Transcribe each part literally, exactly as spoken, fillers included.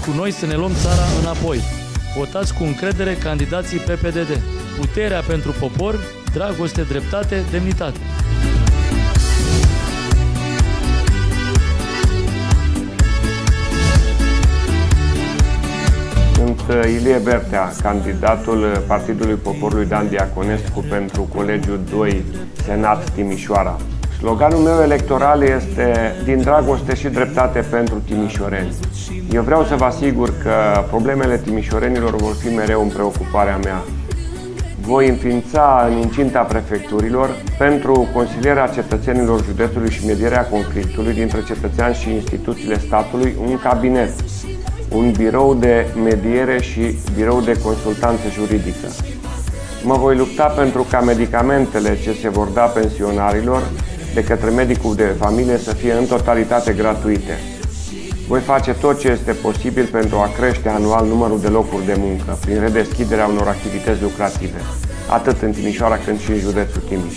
cu noi să ne luăm țara înapoi. Votați cu încredere candidații P P D D. Puterea pentru popor, dragoste, dreptate, demnitate. Sunt Ilie Bertea, candidatul Partidului Poporului Dan Diaconescu pentru Colegiul doi, Senat Timișoara. Sloganul meu electoral este din dragoste și dreptate pentru timișoreni. Eu vreau să vă asigur că problemele timișorenilor vor fi mereu în preocuparea mea. Voi înființa în incinta prefecturilor pentru consilierea cetățenilor județului și medierea conflictului dintre cetățeani și instituțiile statului un cabinet, un birou de mediere și birou de consultanță juridică. Mă voi lupta pentru ca medicamentele ce se vor da pensionarilor de către medicul de familie să fie în totalitate gratuite. Voi face tot ce este posibil pentru a crește anual numărul de locuri de muncă prin redeschiderea unor activități lucrative, atât în Timișoara cât și în județul Timiș.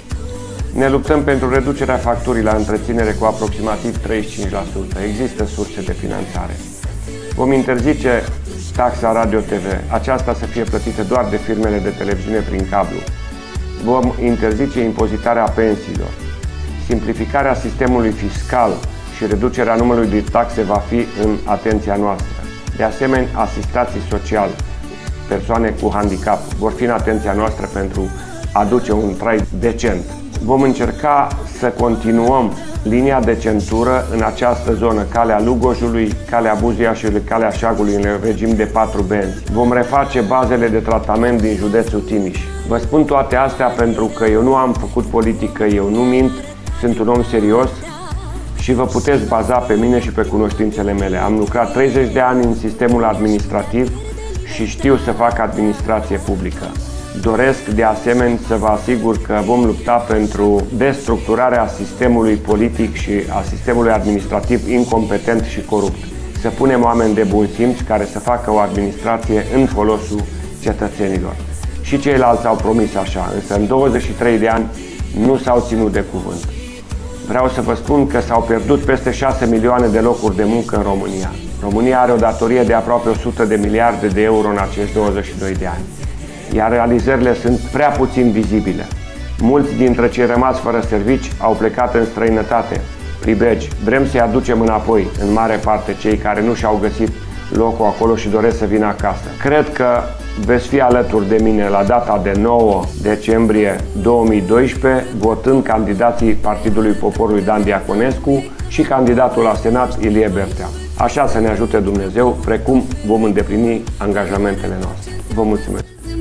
Ne luptăm pentru reducerea facturii la întreținere cu aproximativ treizeci și cinci la sută. Există surse de finanțare. Vom interzice taxa Radio T V, aceasta să fie plătită doar de firmele de televiziune prin cablu. Vom interzice impozitarea pensiilor. Simplificarea sistemului fiscal și reducerea numărului de taxe va fi în atenția noastră. De asemenea, asistații sociali, persoane cu handicap, vor fi în atenția noastră pentru a aduce un trai decent. Vom încerca să continuăm linia de centură în această zonă, calea Lugojului, calea Buziașului, calea Șagului, în regim de patru benzi. Vom reface bazele de tratament din județul Timiș. Vă spun toate astea pentru că eu nu am făcut politică, eu nu mint, sunt un om serios și vă puteți baza pe mine și pe cunoștințele mele. Am lucrat treizeci de ani în sistemul administrativ și știu să fac administrație publică. Doresc de asemenea să vă asigur că vom lupta pentru destructurarea sistemului politic și a sistemului administrativ incompetent și corupt. Să punem oameni de bun simț care să facă o administrație în folosul cetățenilor. Și ceilalți au promis așa, însă în douăzeci și trei de ani nu s-au ținut de cuvânt. Vreau să vă spun că s-au pierdut peste șase milioane de locuri de muncă în România. România are o datorie de aproape o sută de miliarde de euro în acești douăzeci și doi de ani. Iar realizările sunt prea puțin vizibile. Mulți dintre cei rămași fără servici au plecat în străinătate, pribegi. Vrem să-i aducem înapoi, în mare parte, cei care nu și-au găsit locul acolo și doresc să vină acasă. Cred că veți fi alături de mine la data de nouă decembrie două mii doisprezece, votând candidații Partidului Poporului Dan Diaconescu și candidatul la Senat Ilie Bertea. Așa să ne ajute Dumnezeu, precum vom îndeplini angajamentele noastre. Vă mulțumesc!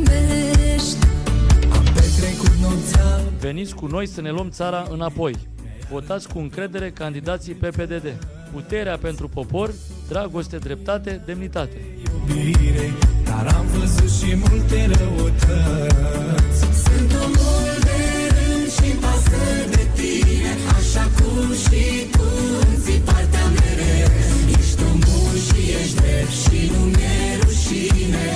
Veniți cu noi să ne luăm țara înapoi. Votați cu încredere candidații P P D D. Puterea pentru popor, dragoste, dreptate, demnitate. Iubire, dar am văzut și multe răutăți. Sunt omul de rând și pasă de tine, așa cum și tu îți partea mereu. Ești omul și ești drept și nu mi-e rușine.